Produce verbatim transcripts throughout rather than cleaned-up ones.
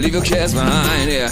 leave your cares behind, yeah.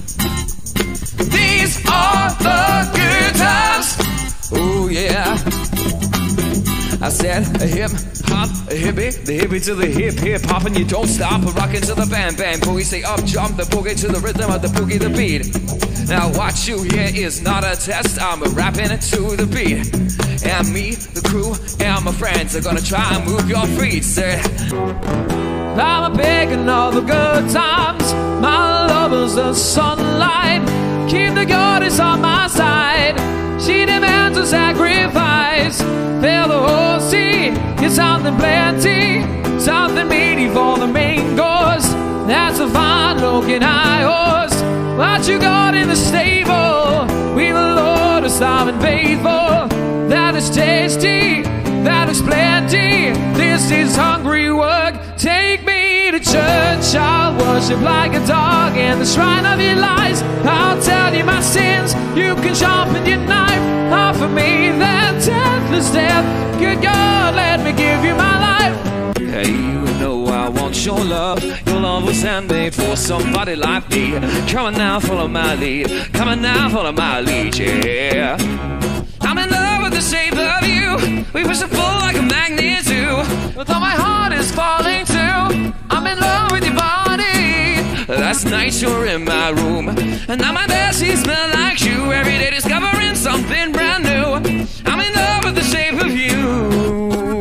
These are the good times. Oh yeah. I said a hip hop, a hippie, the hippie to the hip hip hop, and you don't stop rocking to the bang bang boogie. Say up jump the boogie to the rhythm of the boogie the beat. Now what you hear is not a test. I'm rapping it to the beat, and me, the crew, and my friends are gonna try and move your feet. Say, I'm picking all the good times. My love is the sunlight. Keep the goddess on my side. She demands a sacrifice. Fill the whole sea. Get something plenty, something meaty for the main course. That's a fine looking high horse. What you got in the stable? We the Lord are starving faithful. That is tasty, that is plenty. This is hungry work. Take me to church. I'll worship like a dog in the shrine of your lies. I'll tell you my sins. You can sharpen your knife. Offer me that deathless death. Good God, let me give you my life. Hey, you know I want your love. Your love was handmade for somebody like me. Come on now, follow my lead. Come on now, follow my lead, yeah. I'm in love with the shape of you. We push and pull like a magnet too. But though my heart is falling too, I'm in love with your body. Last night you were in my room, and now my bedsheets smell like you. Every day discovering something brand new. I'm in love with the shape of you.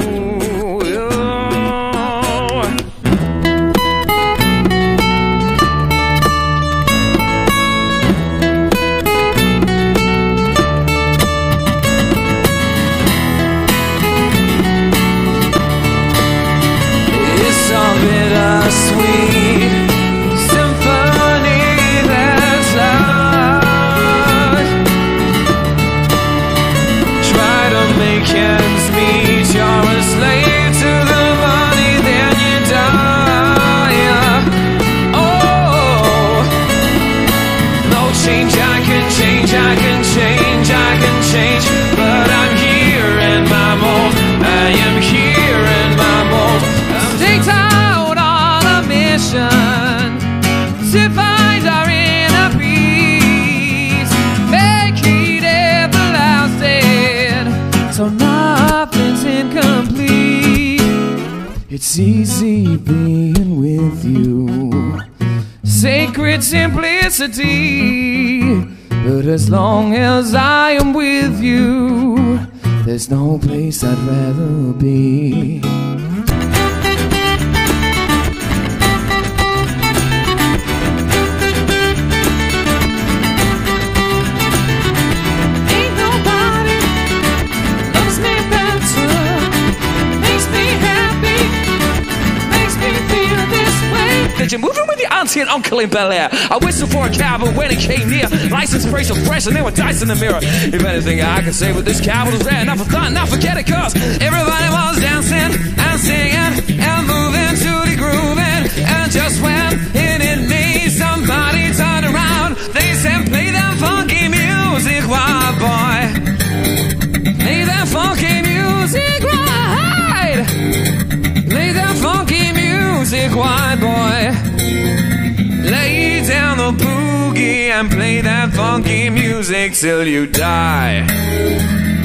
Sweet symphony that's loud. Try to make ends meet. You're a slave to the money, then you die. Oh, no change, I can change, I can change, I can change. But I'm here in my mold. I am here in my mold. Take time to find our inner peace, make it everlasting, so nothing's incomplete. It's easy being with you, sacred simplicity. But as long as I am with you, there's no place I'd rather be. You're moving with your auntie and uncle in Bel Air. I whistled for a cab, but when it came near, license plates were fresh and they were dice in the mirror. If anything I can say with this cab was there, not for thought, not forget it, cause everybody was dancing and singing and moving to the grooving. And just when it hit me, somebody turned around. They said, play that funky music, wild boy. Play that funky music, right. Play that funky music, white boy. Lay down the boogie and play that funky music till you die.